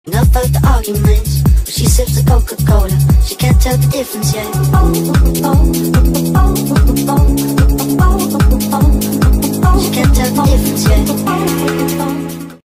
Enough of the arguments, but she sips the Coca-Cola. She can't tell the difference yet. She can't tell the difference yet.